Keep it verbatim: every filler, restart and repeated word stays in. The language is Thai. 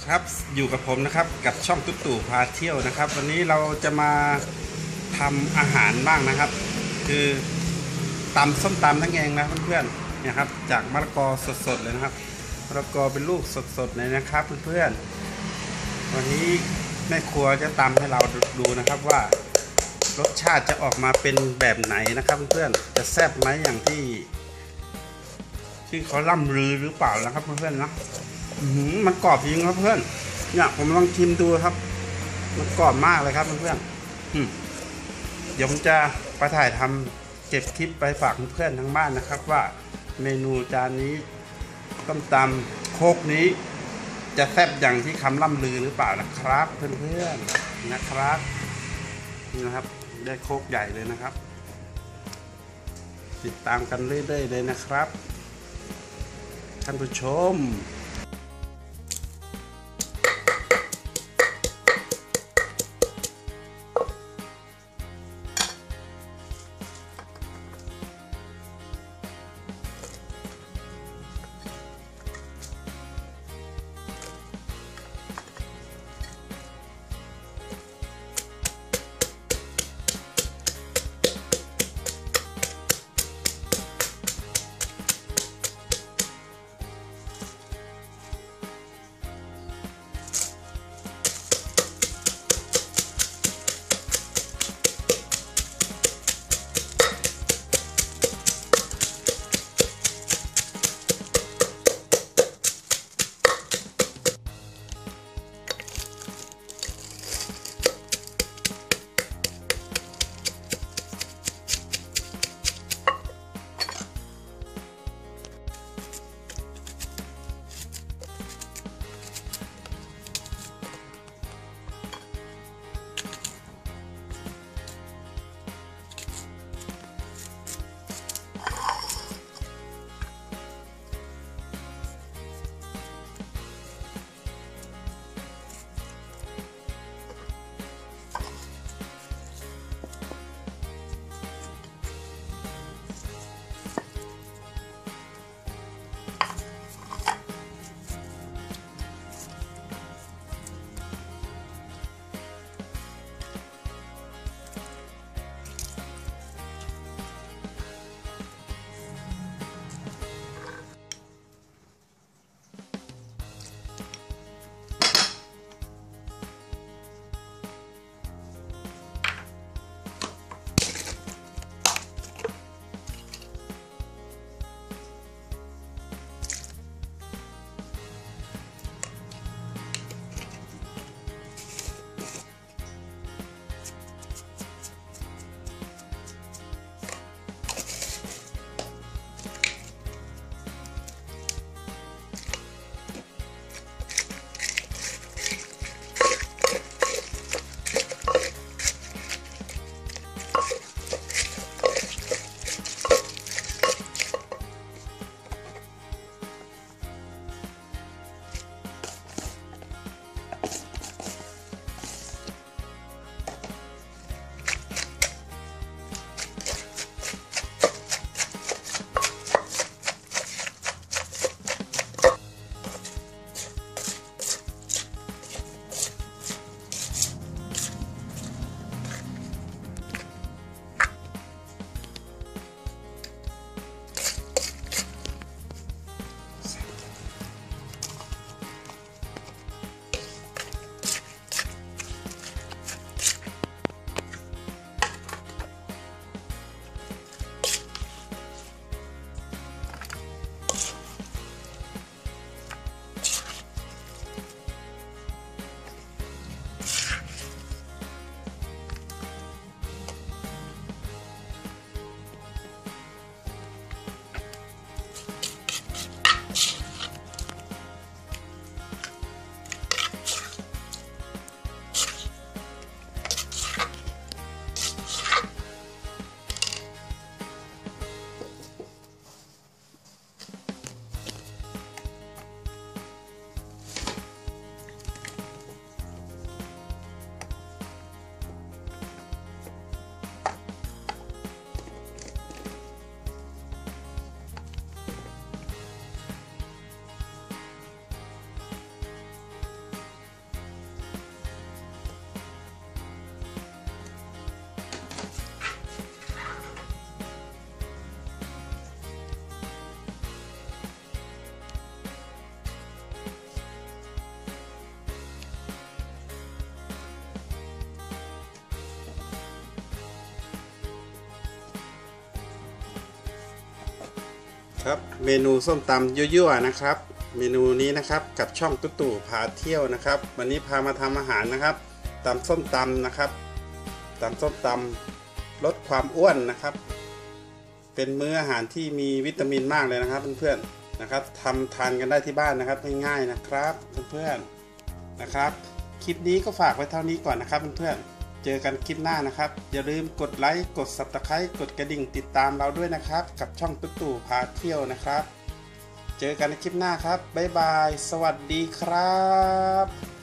ครับอยู่กับผมนะครับกับช่องตุ๊ตู่พาเที่ยวนะครับวันนี้เราจะมาทำอาหารบ้างนะครับคือตำส้มตำทั้งแกงนะเพื่อนๆเนี่ยครับจากมะละกอสดๆเลยนะครับมะละกอเป็นลูกสดๆเลยนะครับเพื่อนๆวันนี้แม่ครัวจะตำให้เราดูนะครับว่ารสชาติจะออกมาเป็นแบบไหนนะครับเพื่อนๆจะแซ่บไหมอย่างที่ที่เขาล่ำลือหรือเปล่านะครับเพื่อนๆนะมันกรอบจริงครับเพื่อนเนี่ยผมลองชิมดูครับมันกรอบมากเลยครับเพื่อนๆเดี๋ยวผมจะไปถ่ายทำเก็บคลิปไปฝากเพื่อนทั้งบ้านนะครับว่าเมนูจานนี้ต้มตำโคกนี้จะแซ่บอย่างที่คำล่ำลือหรือเปล่านะครับเพื่อนๆนะครับนี่นะครับได้โคกใหญ่เลยนะครับติดตามกันเรื่อยๆเลยนะครับท่านผู้ชมครับเมนูส้มตำยั่วๆนะครับเมนูนี้นะครับกับช่องตุ๊ตู่พาเที่ยวนะครับ วันนี้พามาทำอาหารนะครับตำส้มตำนะครับตำส้มตำลดความอ้วนนะครับเป็นมื้ออาหารที่มีวิตามินมากเลยนะครับเพื่อนๆนะครับทำทานกันได้ที่บ้านนะครับง่ายๆนะครับเพื่อนๆนะครับคลิปนี้ก็ฝากไว้เท่านี้ก่อนนะครับเพื่อนๆเจอกันคลิปหน้านะครับอย่าลืมกดไลค์กด ซับสไครบ์ กดกระดิ่งติดตามเราด้วยนะครับกับช่องตุ๊ตู่พาเที่ยวนะครับเจอกันในคลิปหน้าครับบ๊ายบายสวัสดีครับ